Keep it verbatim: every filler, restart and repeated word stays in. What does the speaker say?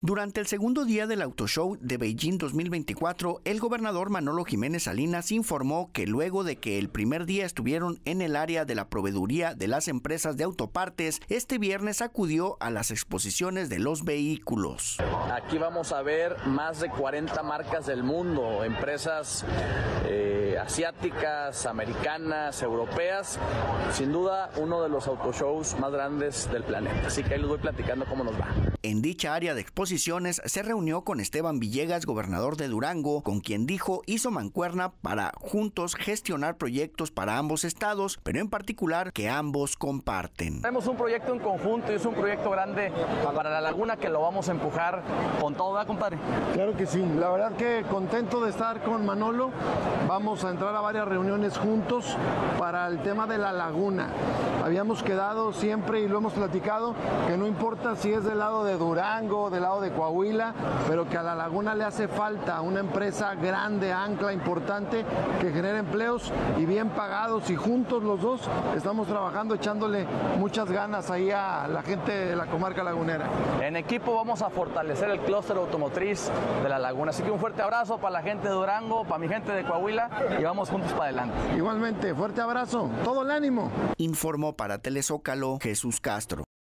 Durante el segundo día del Auto Show de Beijing dos mil veinticuatro, el gobernador Manolo Jiménez Salinas informó que luego de que el primer día estuvieron en el área de la proveeduría de las empresas de autopartes, este viernes acudió a las exposiciones de los vehículos. Aquí vamos a ver más de cuarenta marcas del mundo, empresas eh, asiáticas, americanas, europeas, sin duda uno de los autoshows más grandes del planeta. Así que ahí les voy platicando cómo nos va. En dicha área de exposiciones se reunió con Esteban Villegas, gobernador de Durango, con quien dijo hizo mancuerna para juntos gestionar proyectos para ambos estados, pero en particular que ambos comparten. Tenemos un proyecto en conjunto y es un proyecto grande para la laguna que lo vamos a empujar con todo, ¿verdad, compadre? Claro que sí, la verdad que contento de estar con Manolo. Vamos a entrar a varias reuniones juntos para el tema de la laguna. Habíamos quedado siempre y lo hemos platicado que no importa si es del lado de Durango, del lado de Coahuila, pero que a la laguna le hace falta una empresa grande, ancla, importante, que genere empleos y bien pagados, y juntos los dos estamos trabajando, echándole muchas ganas ahí a la gente de la comarca lagunera. En equipo vamos a fortalecer el clúster automotriz de la laguna, así que un fuerte abrazo para la gente de Durango, para mi gente de Coahuila, y vamos juntos para adelante. Igualmente, fuerte abrazo, todo el ánimo. Informó para Telezócalo Jesús Castro.